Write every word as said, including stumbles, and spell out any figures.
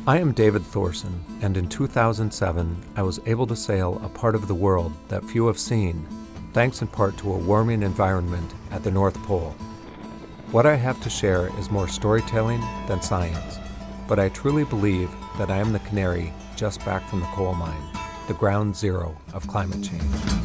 I am David Thoreson, and in two thousand seven, I was able to sail a part of the world that few have seen, thanks in part to a warming environment at the North Pole. What I have to share is more storytelling than science, but I truly believe that I am the canary just back from the coal mine, the ground zero of climate change.